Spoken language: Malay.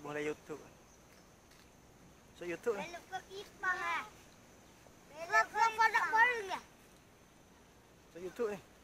boleh YouTube. So YouTube ni. Belok ke Kipah. Belok ke Pondok Baru ya. So YouTube ni.